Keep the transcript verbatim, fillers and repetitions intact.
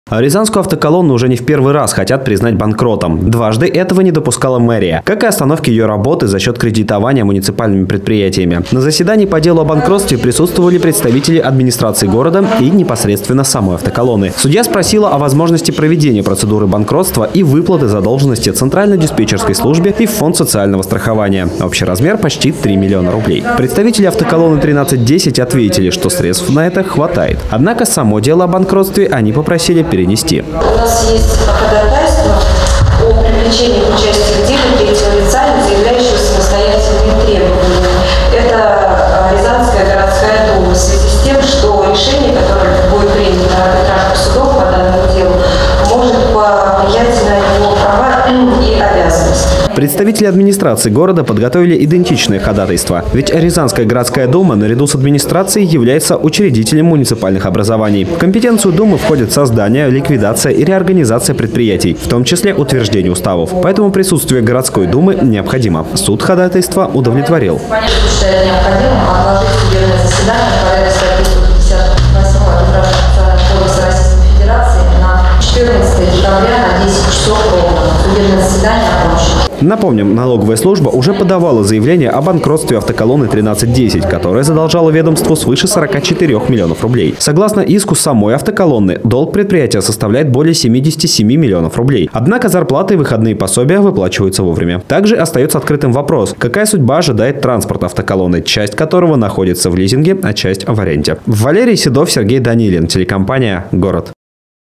Рязанскую автоколонну уже не в первый раз хотят признать банкротом. Дважды этого не допускала мэрия, как и остановки ее работы за счет кредитования муниципальными предприятиями. На заседании по делу о банкротстве присутствовали представители администрации города и непосредственно самой автоколонны. Судья спросила о возможности проведения процедуры банкротства и выплаты задолженности Центральной диспетчерской службе и в Фонд социального страхования. Общий размер почти три миллиона рублей. Представители автоколонны тринадцать десять ответили, что средств на это хватает. Однако само дело о банкротстве они попросили перенести. перенести. У нас есть ходатайство о привлечении к участию в деле третьего лица, заявляющего самостоятельные требования. Это Рязанская городская дума в связи с тем, что решение, которое будет принято арбитражным судом по данному делу, может повлиять на его права и обязанности. Представители администрации города подготовили идентичное ходатайство. Ведь Рязанская городская дума наряду с администрацией является учредителем муниципальных образований. В компетенцию думы входит создание, ликвидация и реорганизация предприятий, в том числе утверждение уставов. Поэтому присутствие городской думы необходимо. Суд ходатайство удовлетворил. Считает необходимым отложить судебное заседание в порядке статьи сто пятьдесят восемь Административного кодекса Российской Федерации на четырнадцатое декабря на десять часов ровно. Судебное заседание окончено. Напомним, налоговая служба уже подавала заявление о банкротстве автоколонны тринадцать десять, которая задолжала ведомству свыше сорока четырёх миллионов рублей. Согласно иску самой автоколонны, долг предприятия составляет более семидесяти семи миллионов рублей. Однако зарплаты и выходные пособия выплачиваются вовремя. Также остается открытым вопрос, какая судьба ожидает транспорт автоколонны, часть которого находится в лизинге, а часть в аренде. Валерий Седов, Сергей Данилин, телекомпания «Город».